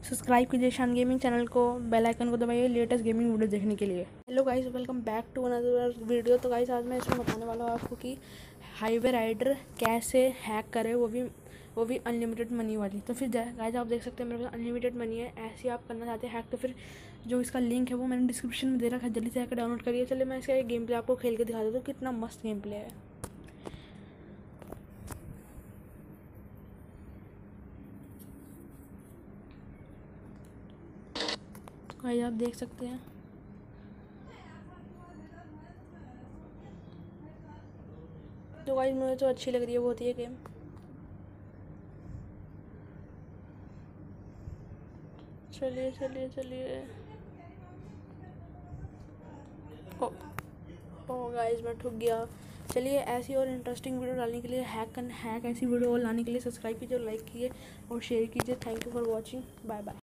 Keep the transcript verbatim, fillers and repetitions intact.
Subscribe कीजिए Shaan gaming channel को, bell icon को दबाइए लेटेस्ट गेमिंग वीडियो देखने के लिए। Hello guys, welcome back to another video. तो गाइस आज मैं इसमें बताने वाला हूँ आपको कि हाईवे राइडर कैसे हैक करें, वो भी वो भी अनलिमिटेड मनी वाली। तो फिर गाइस आप देख सकते हैं मेरे पास अनलिमिटेड मनी है। ऐसे आप करना चाहते हैं हैक तो फिर जो इसका लिंक है वो मैंने डिस्क्रिप्शन में दे रखा है, जल्दी से आकर डाउनलोड करिए। चलिए मैं इसका गेम प्ले आपको खेल के दिखा देता हूँ, कितना मस्त गेम प्ले है। गाइस आप देख सकते हैं तो गाइस मुझे तो अच्छी लग रही है बहुत ये गेम। चलिए चलिए चलिए ओ ओ गाइस मैं ठुक गया। चलिए ऐसी और इंटरेस्टिंग वीडियो डालने के लिए, हैक करने हैक ऐसी वीडियो और लाने के लिए सब्सक्राइब कीजिए, लाइक कीजिए और शेयर कीजिए। Thank you for watching, bye bye.